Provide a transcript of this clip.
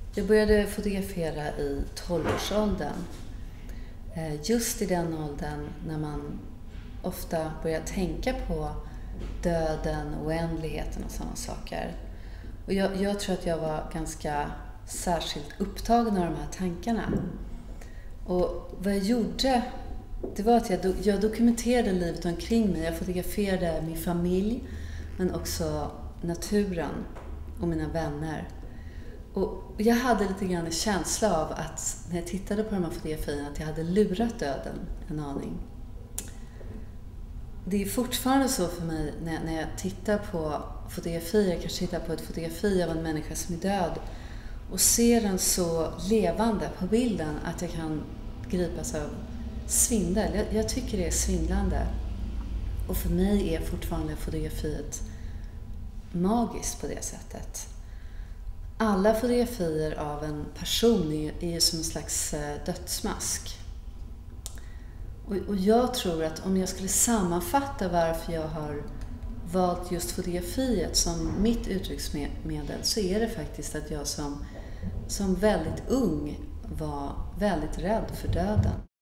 Jag började fotografera i 12-årsåldern. Just i den åldern när man ofta börjar tänka på döden, oändligheten och sådana saker. Och jag tror att jag var ganska särskilt upptagen av de här tankarna. Och vad jag gjorde, det var att jag dokumenterade livet omkring mig. Jag fotograferade min familj, men också naturen och mina vänner. Och jag hade lite grann en känsla av att när jag tittade på de här fotografierna att jag hade lurat döden en aning. Det är fortfarande så för mig när jag tittar på fotografier, jag kanske tittar på ett fotografi av en människa som är död och ser den så levande på bilden att jag kan gripas av svindel. Jag tycker det är svindlande. Och för mig är fortfarande fotografiet magiskt på det sättet. Alla fotografier av en person är som en slags dödsmask. Och jag tror att om jag skulle sammanfatta varför jag har valt just fotografiet som mitt uttrycksmedel, så är det faktiskt att jag som väldigt ung var väldigt rädd för döden.